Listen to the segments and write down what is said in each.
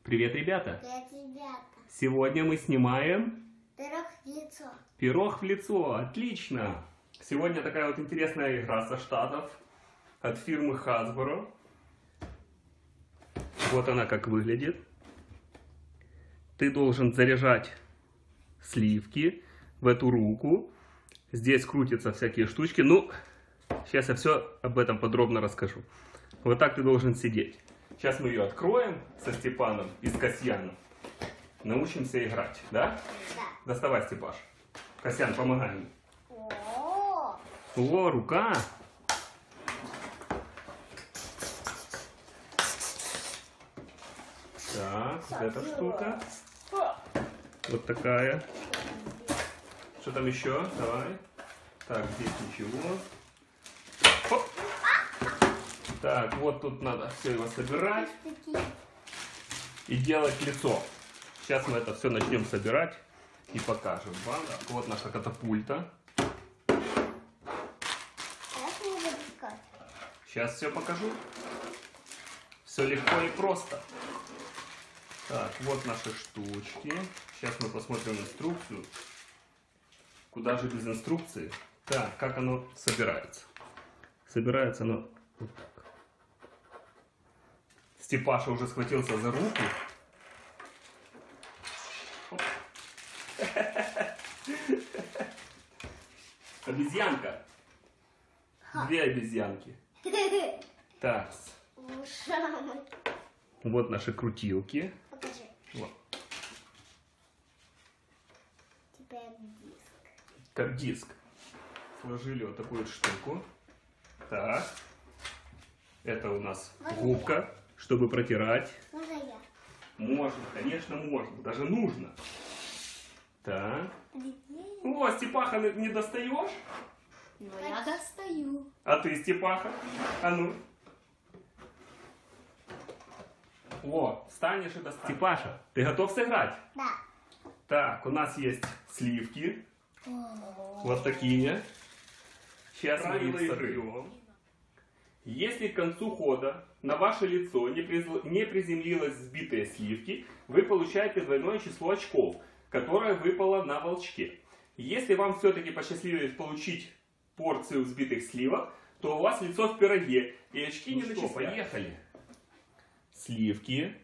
Привет, ребята! Привет, ребята! Сегодня мы снимаем Пирог в лицо. Пирог в лицо. Отлично! Сегодня такая вот интересная игра со Штатов от фирмы Hasbro. Вот она как выглядит. Ты должен заряжать сливки в эту руку. Здесь крутятся всякие штучки. Ну, сейчас я все об этом подробно расскажу. Вот так ты должен сидеть. Сейчас мы ее откроем со Степаном и с Касьяном. Научимся играть, да? Да. Доставай, Степаш. Касьян, помогай мне. О, О, рука! Так, вот эта штука. Вот такая. Что там еще? Давай. Так, здесь ничего. Хоп. Так, вот тут надо все его собирать и делать лицо. Сейчас мы это все начнем собирать и покажем вам. Так, вот наша катапульта. как мы запускать? Сейчас все покажу. Все легко и просто. Так, вот наши штучки. Сейчас мы посмотрим инструкцию. Куда же без инструкции? Так, как оно собирается? Собирается оно вот так. Степаша уже схватился за руку. Оп. Обезьянка. Две обезьянки. Так. Вот наши крутилки. Покажи. Вот. Теперь диск. Как диск. Сложили вот такую вот штуку. Так. Это у нас губка, чтобы протирать. Можно я? Можно, конечно, можно. Даже нужно. Так. О, Степаха, не достаешь? Но я достаю. А ты, Степаха? А ну. О, встанешь и достанешь. Степаша, ты готов сыграть? Да. Так, у нас есть сливки. Вот такие. Сейчас мы их соберем. Если к концу хода на ваше лицо не приземлилось сбитые сливки, вы получаете двойное число очков, которое выпало на волчке. Если вам все-таки посчастливилось получить порцию взбитых сливок, то у вас лицо в пироге, и очки не начисляются. Поехали. Сливки.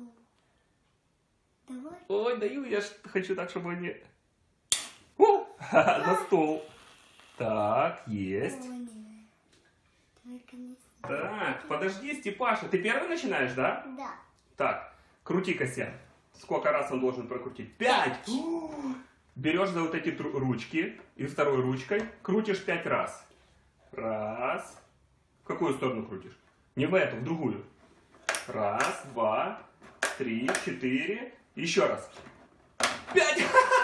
Давай. Ой, даю, я хочу так, чтобы они... О, на стол. Так, есть. О, нет. Только не... Так, подожди, Степаша, ты первый начинаешь, да? Да. Так, крути, Касьян. Сколько раз он должен прокрутить? 5! Берешь за вот эти ручки и второй ручкой крутишь 5 раз. Раз. В какую сторону крутишь? Не в эту, в другую. Раз, два, 3, 4. Еще раз. 5!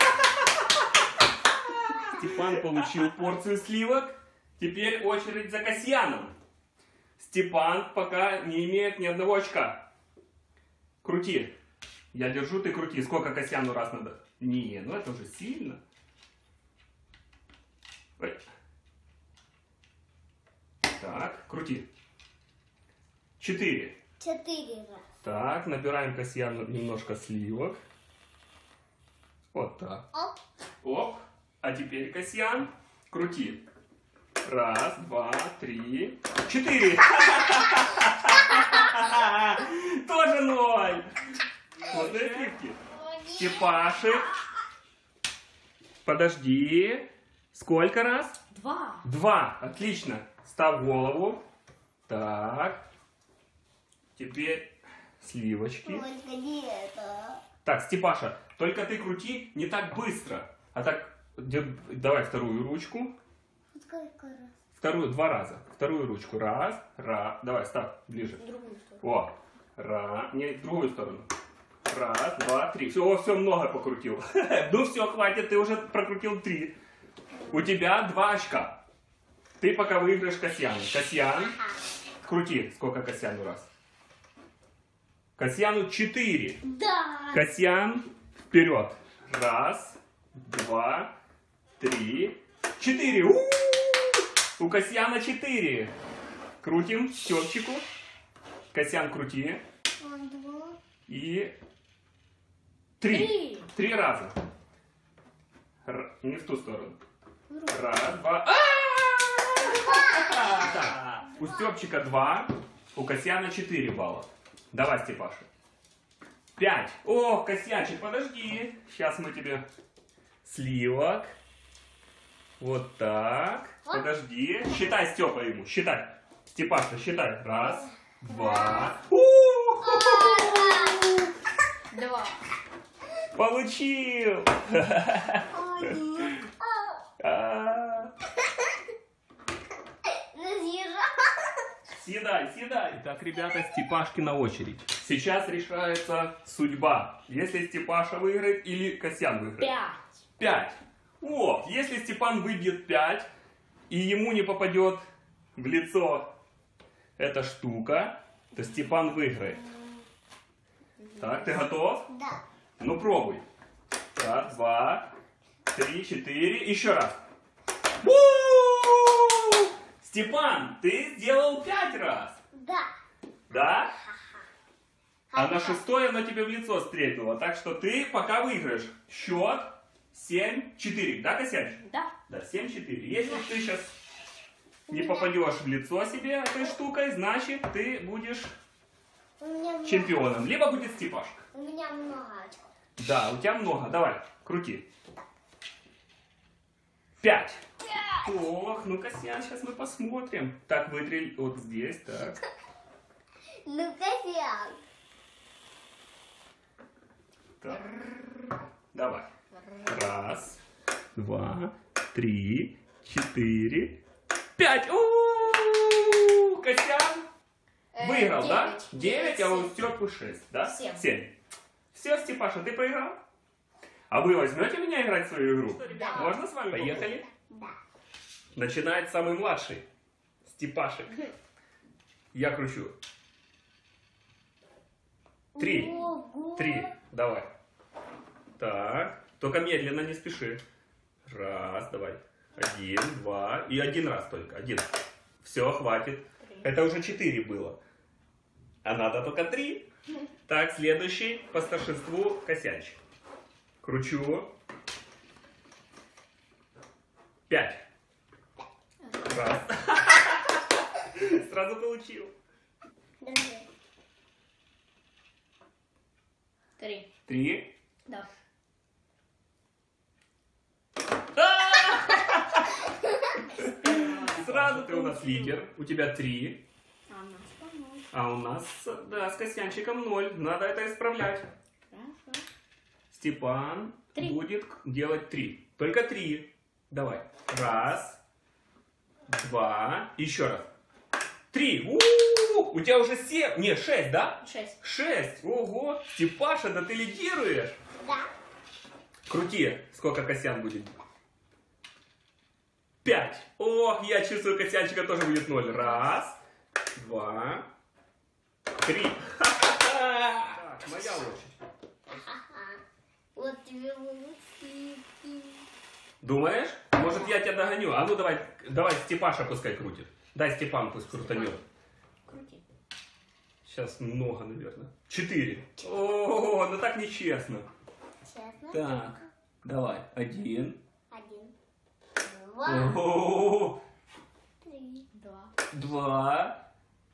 Степан получил порцию сливок. Теперь очередь за Касьяном. Степан пока не имеет ни одного очка. Крути. Я держу, ты крути. Сколько Касьяну раз надо? Не, ну это уже сильно. Ой. Так, крути. 4. 4 раза. Так, набираем Касьяну немножко сливок. Вот так. Оп. Оп. А теперь, Касьян, крути. Раз, два, 3, 4. Тоже 0. Вот и сливки. Степашек. Подожди. Сколько раз? 2. 2. Отлично. Ставь голову. Так. Теперь сливочки. Только не это. Так, Степаша, только ты крути не так быстро. А так, давай вторую ручку. Сколько раз? Вторую, 2 раза. Вторую ручку. Раз, раз. Давай, ставь ближе. Другую сторону. О, раз. Не, в другую сторону. Раз, два, 3. Все, все много покрутил. Ну все, хватит, ты уже прокрутил 3. У тебя 2 очка. Ты пока выиграешь Касьяну. Касьян, крути. Сколько Касьяну раз? Касьяну 4. Да. Касьян, вперед. Раз, два, 3, 4. У Касьяна 4. Крутим Степчику. Касьян, крути. 1, 2. И Три. 3 раза. Не в ту сторону. Раз, два. Так, у Степчика 2, у Касьяна 4 балла. Давай, Степаша. 5. О, Касьянчик, подожди. Сейчас мы тебе сливок. Вот так. Подожди. Считай, Степа, ему. Считай. Степаша, считай. Раз, два. 2. Получил. Съедай, съедай. Так, ребята, Степашки на очередь. Сейчас решается судьба. Если Степаша выиграет или Касьян выиграет. 5. Вот, если Степан выбьет 5, и ему не попадет в лицо эта штука, то Степан выиграет. Так, ты готов? Да. Ну, пробуй. Раз, два, 3, 4. Еще раз. У-у-у! Степан, ты сделал 5 раз. Да. Да? А на 6-й она тебе в лицо стрельнула. Так что ты пока выиграешь. Счет 7-4. Да, Косячик? Да. Да, 7-4. Если ты сейчас не попадешь в лицо себе этой штукой, значит ты будешь У меня много. чемпионом. Либо будет Степашка. У меня много. Да, у тебя много. Давай, крути. 5. Ох, ну, Касьян, сейчас мы посмотрим. Так, вытри вот здесь, так. Ну, Касьян. Так. Давай. Раз, два, 3, 4, 5. У-у-у! Касьян выиграл, да? 9, а у Степы 6, да? 7. Все, Степаша, ты проиграл? А вы возьмете меня играть в свою игру? Да. Можно с вами? Поехали. Да. Начинает самый младший. Степашек. Я кручу. 3. Ого. 3. Давай. Так. Только медленно, не спеши. Раз, давай. 1, 2. И 1 раз только. 1. Все, хватит. 3. Это уже 4 было. А надо только 3. Так, следующий по старшинству Косянчик. Кручу. 5. Раз. Сразу получил. Держи. 3. 3. Да. Сразу ты у нас лидер. У тебя 3. А у нас по-моему. А у нас, да, с Косянчиком 0. Надо это исправлять. Хорошо. Степан 3. будет делать 3. Только 3. Давай. Раз. 2. Еще раз. 3. У тебя уже 7. Нет, 6, да? 6. 6. Ого. Степаша, да ты лидируешь. Да. Крути. Сколько Косян будет? 5. Ох, я чувствую, Косянчика тоже будет 0. Раз. 2. 3. Так, моя очередь. Ага. Вот тебе будут сливки. Думаешь? Может, я тебя догоню? А ну давай Степаша пускай крутит. Дай Степан пусть крутанет. Крути. Сейчас много, наверное. 4. О, ну так нечестно. Честно? Так, давай. 1. 1, 2, О, 3. 2. 2.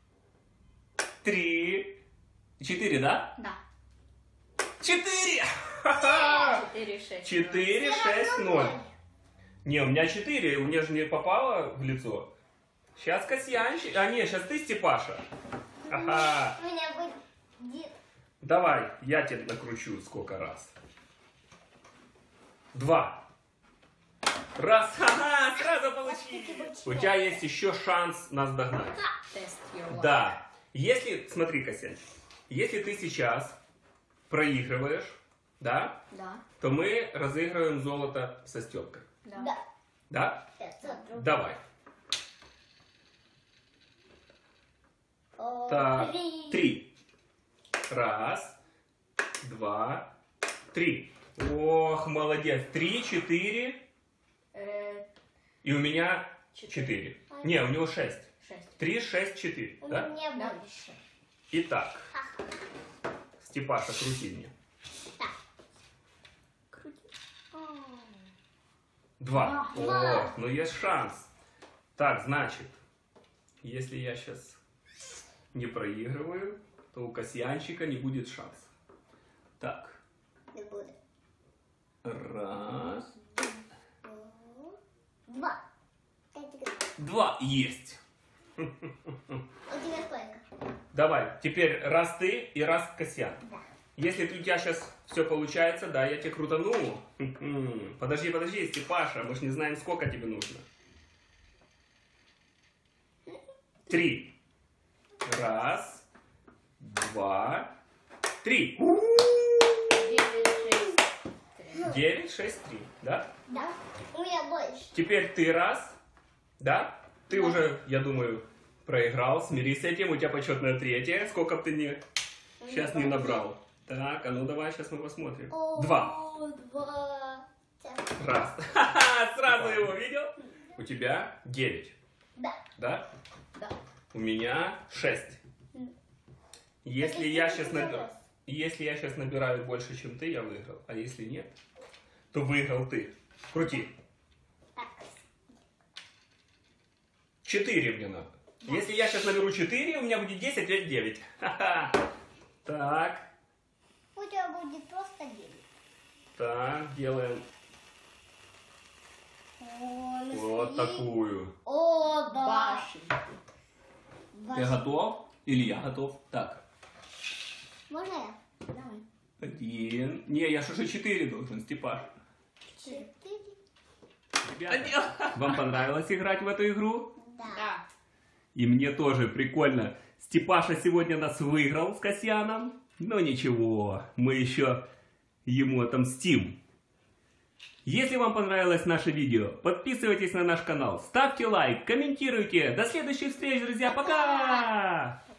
3. 4, да? Да. 4! 4, 6. 4, 6, 0. Не, у меня 4, у меня же не попало в лицо. Сейчас Касьянчик. А, нет, сейчас ты, Степаша. Ага. У меня будет... Давай, я тебе накручу сколько раз. 2. Раз. Ага, сразу получил. У тебя есть еще шанс нас догнать. Тест your Да. Если, смотри, Косянчик, если ты сейчас проигрываешь, да, Да. то мы разыгрываем золото со Степкой. Да. Да. Да? 500 рублей. Давай. О, Так, 3. 3. Раз, 2, 3. Ох, молодец. 3, 4. И у меня 4. Не, у него 6. 6. 3, 6, 4. У Да? меня Да. больше. Итак, Степаша, крути мне. Так. 2. Два. О, ну есть шанс. Так, значит, если я сейчас не проигрываю, то у Касьянчика не будет шанса. Так. Не будет. Раз. 2. 2. Есть. У тебя сколько? Давай, теперь раз ты и раз Касьян. Да. Если у тебя сейчас все получается, да, я тебе крутану. Подожди, Степаша, мы же не знаем, сколько тебе нужно. 3. Раз, 2, 3. 9, 6, 3, да? Да. У меня больше. Теперь ты раз, да? Ты Да. уже, я думаю, проиграл. Смирись с этим, у тебя почетное 3. Сколько бы ты сейчас не набрал. Так, а ну давай, сейчас мы посмотрим. 2. 2. Раз. Сразу его видел? У тебя 9. Да. Да? Да. У меня 6. Если я сейчас набираю больше, чем ты, я выиграл. А если нет, то выиграл ты. Крути. Так. 4 мне надо. Если я сейчас наберу 4, у меня будет 10, 5, 9. Ха-ха. Так. У тебя будет просто 9. Так, делаем О, вот такую. О, да. Башенку. Ты готов? Или я готов? Так. Можно я? Давай. 1. Не, я же уже 4 должен, Степаш. 4. Ребята, вам понравилось играть в эту игру? Да. Да. И мне тоже прикольно. Степаша сегодня нас выиграл с Касьяном. Но ничего, мы еще ему отомстим. Если вам понравилось наше видео, подписывайтесь на наш канал, ставьте лайк, комментируйте. До следующих встреч, друзья. Пока!